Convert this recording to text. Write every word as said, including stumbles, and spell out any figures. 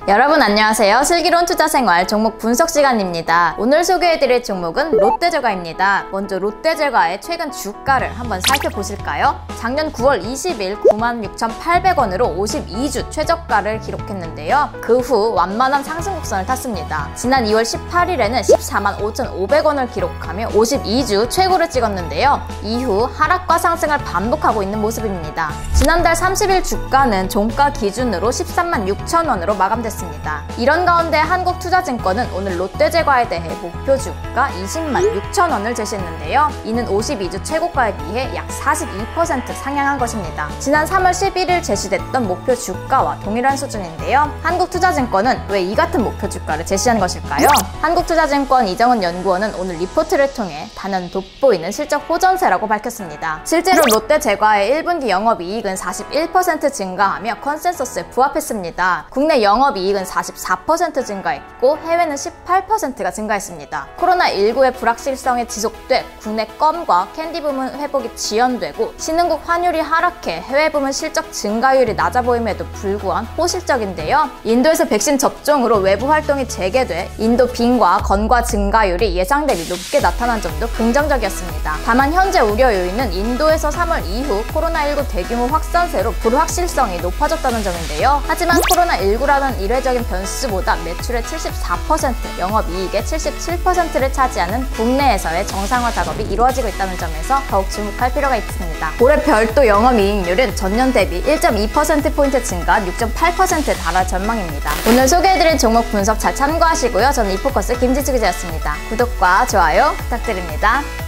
여러분 안녕하세요. 슬기로운 투자생활 종목 분석 시간입니다. 오늘 소개해드릴 종목은 롯데제과입니다. 먼저 롯데제과의 최근 주가를 한번 살펴보실까요? 작년 구월 이십일 구만 육천팔백 원으로 오십이 주 최저가를 기록했는데요. 그 후 완만한 상승 곡선을 탔습니다. 지난 이월 십팔일에는 십사만 오천오백 원을 기록하며 오십이 주 최고를 찍었는데요. 이후 하락과 상승을 반복하고 있는 모습입니다. 지난달 삼십일 주가는 종가 기준으로 십삼만 육천 원으로 마감됐습니다. 이런 가운데 한국투자증권은 오늘 롯데제과에 대해 목표 주가 이십만 육천 원을 제시했는데요. 이는 오십이 주 최고가에 비해 약 사십이 퍼센트 상향한 것입니다. 지난 삼월 십일일 제시됐던 목표 주가와 동일한 수준인데요. 한국투자증권은 왜 이 같은 목표 주가를 제시한 것일까요? 한국투자증권 이정은 연구원은 오늘 리포트를 통해 단연 돋보이는 실적 호전세라고 밝혔습니다. 실제로 롯데제과의 일 분기 영업이익은 사십일 퍼센트 증가하며 컨센서스에 부합했습니다. 국내 영업이익은 사십사 퍼센트 증가했고 해외는 십팔 퍼센트가 증가했습니다. 코로나십구의 불확실성이 지속돼 국내 껌과 캔디 부문 회복이 지연되고 신흥국 환율이 하락해 해외 부문 실적 증가율이 낮아 보임에도 불구한 호실적인데요. 인도에서 백신 접종으로 외부 활동이 재개돼 인도 빈과 건과 증가율이 예상 대비 높게 나타난 점도 긍정적이었습니다. 다만 현재 우려 요인은 인도에서 삼월 이후 코로나십구 대규모 확산세로 불확실성이 높아졌다는 점인데요. 하지만 코로나십구라는 이례적인 변수보다 매출의 칠십사 퍼센트, 영업이익의 칠십칠 퍼센트를 차지하는 국내에서의 정상화 작업이 이루어지고 있다는 점에서 더욱 주목할 필요가 있습니다. 올해 별도 영업이익률은 전년 대비 일 점 이 퍼센트 포인트 증가한 육 점 팔 퍼센트에 달할 전망입니다. 오늘 소개해드린 종목 분석 잘 참고하시고요. 저는 이포커스 김지수 기자였습니다. 구독과 좋아요 부탁드립니다.